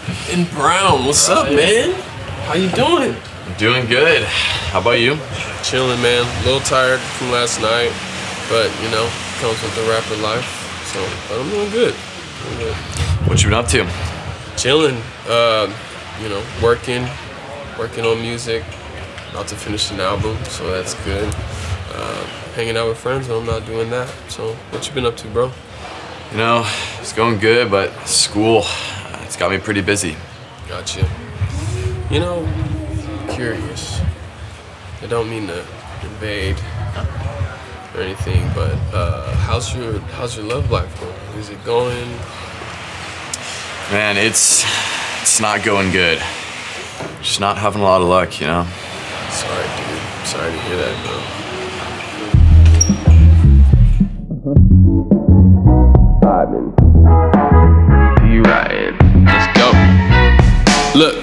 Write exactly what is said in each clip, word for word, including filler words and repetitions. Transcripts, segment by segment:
And Brown, what's up, man? How you doing? I'm doing good. How about you? Chilling, man. A little tired from last night, but you know, comes with the rapper life. So, but I'm doing good. Doing good. What you been up to? Chilling. Uh, you know, working, working on music. About to finish an album, so that's good. Uh, hanging out with friends when I'm not doing that. So, what you been up to, bro? You know, it's going good, but school, it's got me pretty busy. Gotcha. You know, curious. I don't mean to invade or anything, but uh, how's your how's your love life going? Is it going? Man, it's it's not going good. Just not having a lot of luck, you know. Sorry, dude. Sorry to hear that, bro. Vibing. You riding? Let's go. Look.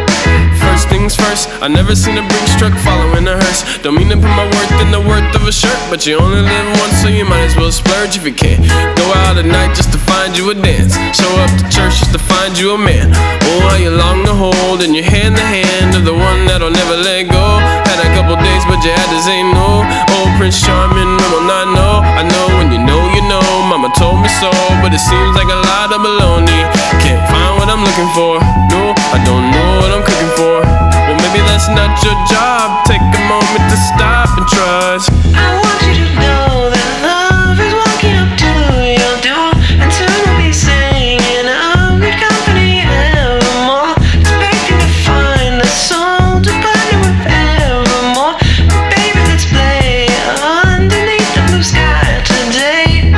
First things first, I never seen a BRINKS truck following a hearse. Don't mean to put my worth in the worth of a shirt, but you only live once, so you might as well splurge if you can. Go out at night just to find you a dance. Show up to church just to find you a man. Oh, how you long to hold in your hand the hand of the one that'll never let go. Had a couple days, but you had to say no. Old Prince Charming, I will not know. I know when you know, you know. Mama told me so, but it seems like a lot of baloney. Can't find what I'm looking for. No, I don't know what I'm cooking for. Well, maybe that's not your job. Take a moment to stop and trust. I want you to know that love is walking up to your door, and soon we'll be singing of good company evermore. Expecting to find a soul to partner with evermore. Baby, let's play underneath the blue sky today.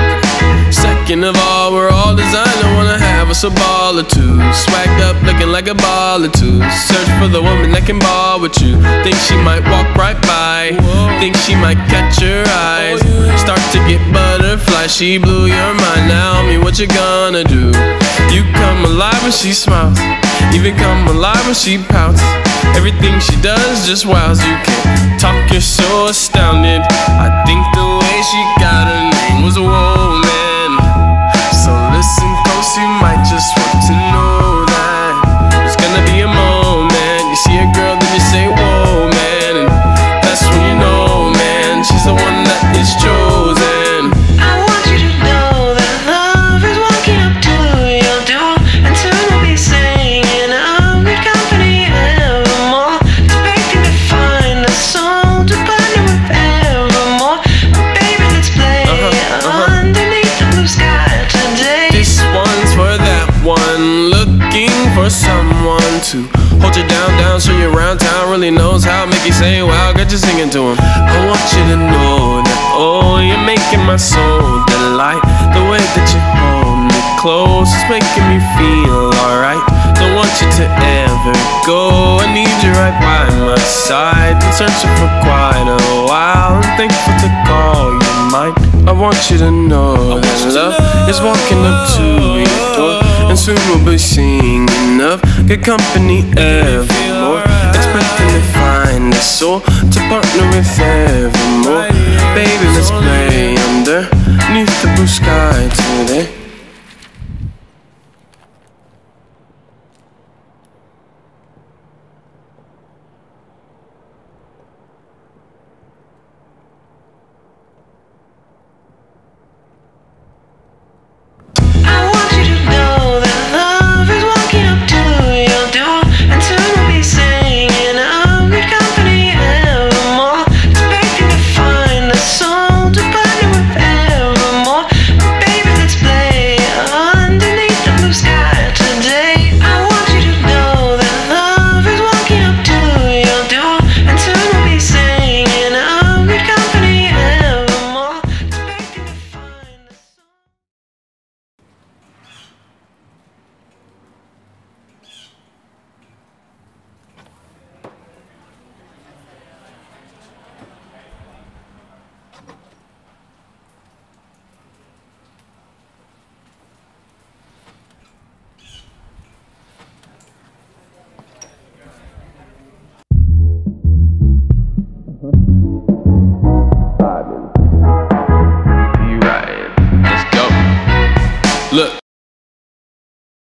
Second of all, we're all designed to wanna have us a ball or two. Swagged up, looking like a ball or two. Search for the woman that can ball with you. Think she might walk right by. Think she might catch your eyes. Start to get butterflies. She blew your mind. Now, me, what you gonna do? You come alive when she smiles. Even come alive when she pouts. Everything she does just wows. You can't talk, you're so astounded. I think the way she got her name was a woman. So listen close, you might just want to know that there's gonna be a moment. You see a girl, then you say, whoa, man. And that's when you know, man, she's the one that is chosen. I want you to know that love is walking up to your door, and soon we'll be singing of good company evermore. Expecting to find a soul to partner with evermore. Baby, let's play uh-huh, uh-huh. underneath the blue sky today. This one's for that one, looking for someone to hold you down, down, show you around town. Really knows how, make you say wow, got you singing to him. I want you to know that, oh, you're making my soul delight. The way that you hold me close is making me feel alright. Don't want you to ever go, I need you right by my side. Been searching for quite a while, I'm thankful to call you mine. I want you to know that love is walking up to your door, and soon we'll be singing of good company evermore. Expecting to find a soul to partner with evermore. Baby, let's play underneath the blue sky today.